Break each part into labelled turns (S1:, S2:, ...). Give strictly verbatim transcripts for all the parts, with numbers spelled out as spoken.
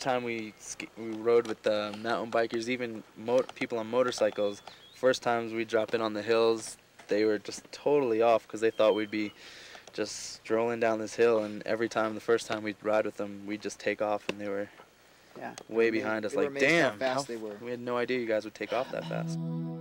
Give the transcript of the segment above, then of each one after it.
S1: time we we rode with the mountain bikers, even mo people on motorcycles, first times we drop in on the hills, they were just totally off because they thought we'd be just strolling down this hill, and every time, the first time we'd ride with them, we'd just take off, and they were
S2: yeah.
S1: way
S2: they
S1: behind
S2: were,
S1: us.
S2: they
S1: Like, damn,
S2: how fast
S1: how,
S2: they were.
S1: We had no idea you guys would take off that fast.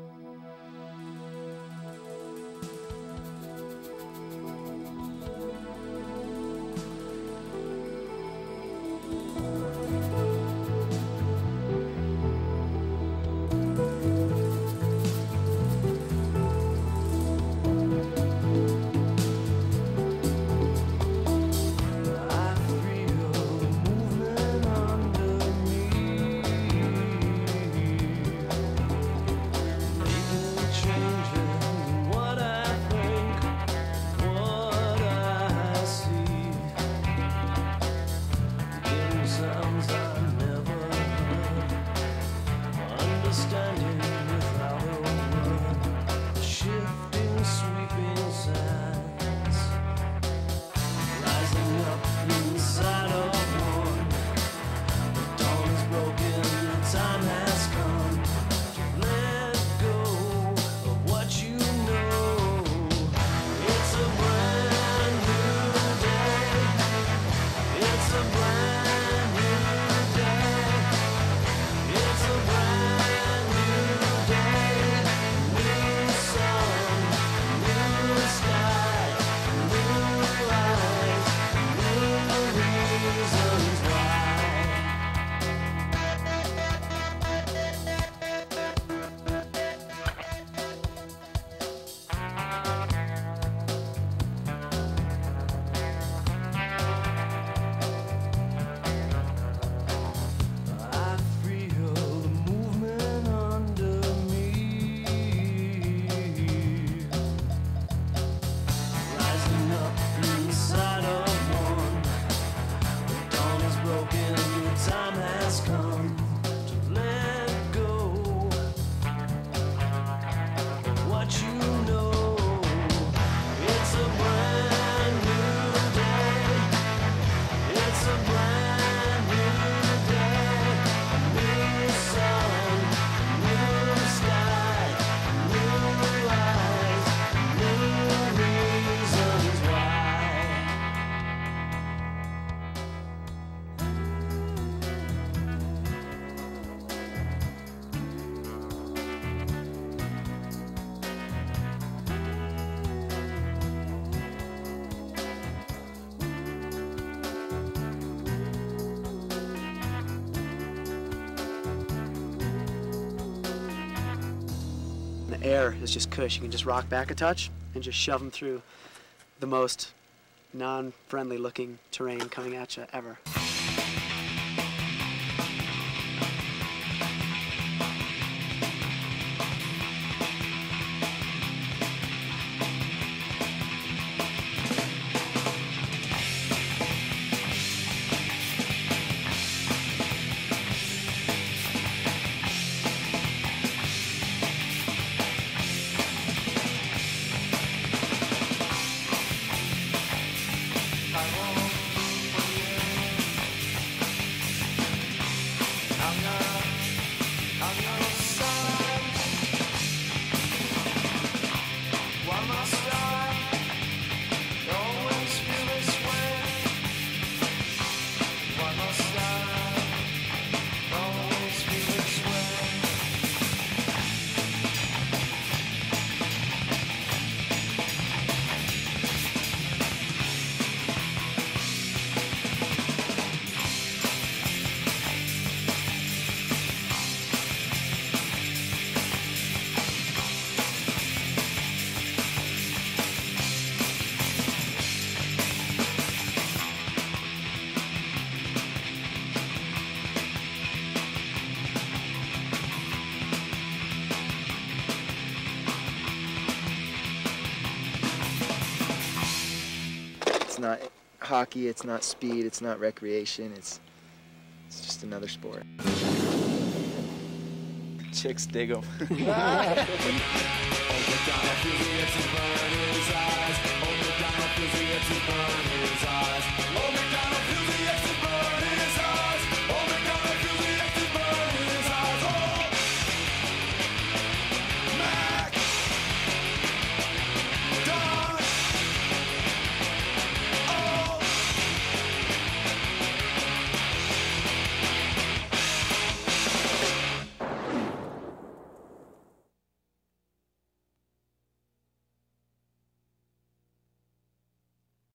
S2: The air is just cush. You can just rock back a touch and just shove them through the most non-friendly looking terrain coming at you ever.
S3: Not hockey, it's not speed, it's not recreation, it's it's just another sport.
S1: Chicks dig them.
S4: Oh,